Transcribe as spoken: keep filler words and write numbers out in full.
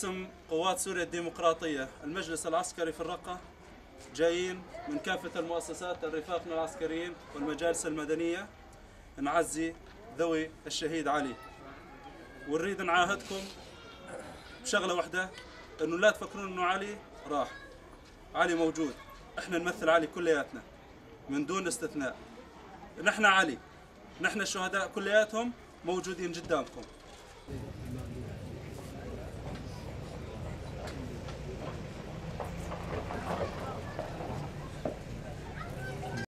باسم قوات سوريا الديمقراطية المجلس العسكري في الرقة جايين من كافة المؤسسات رفاقنا العسكريين والمجالس المدنية نعزي ذوي الشهيد علي، ونريد نعاهدكم بشغلة واحدة، انه لا تفكرون انه علي راح. علي موجود، احنا نمثل علي كلياتنا من دون استثناء. نحن علي، نحن الشهداء كلياتهم موجودين قدامكم.